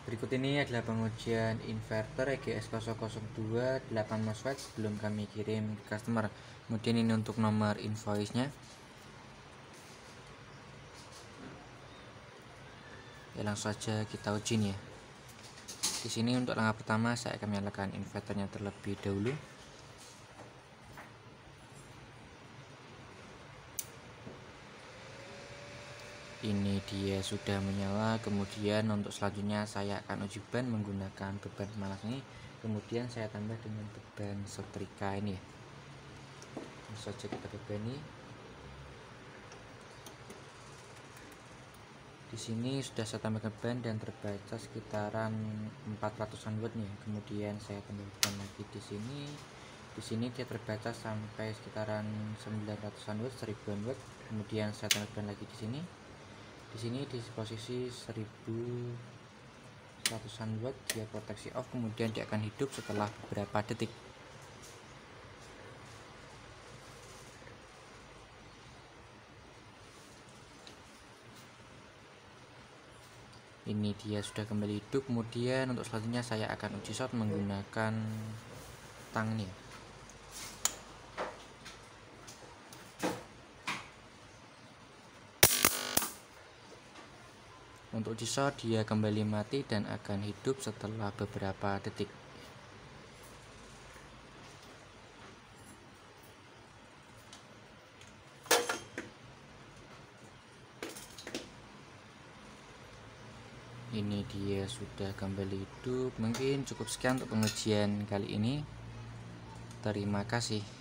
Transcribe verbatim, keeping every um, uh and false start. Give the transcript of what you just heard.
Berikut ini adalah pengujian inverter E G S nol nol dua delapan MOSFET sebelum kami kirim ke customer. Kemudian ini untuk nomor invoice-nya. Ya, langsung saja kita uji nih ya. Di sini untuk langkah pertama saya akan menyalakan inverternya terlebih dahulu. Ini dia sudah menyala. Kemudian untuk selanjutnya saya akan uji ban menggunakan beban pemanas ini. Kemudian saya tambah dengan beban setrika ini ya. Langsung saja kita bebani. Di sini sudah saya tambahkan ban dan terbaca sekitaran empat ratusan watt nih. Kemudian saya tambahkan lagi di sini. Di sini dia terbaca sampai sekitaran sembilan ratusan watt, seribuan watt. Kemudian saya tambahkan lagi di sini. Di sini di posisi seribu seratusan watt dia proteksi off, kemudian dia akan hidup setelah beberapa detik. Ini dia sudah kembali hidup. Kemudian untuk selanjutnya saya akan uji short menggunakan tang nih. Untuk uji short dia kembali mati dan akan hidup setelah beberapa detik. Ini dia sudah kembali hidup. Mungkin cukup sekian untuk pengujian kali ini. Terima kasih.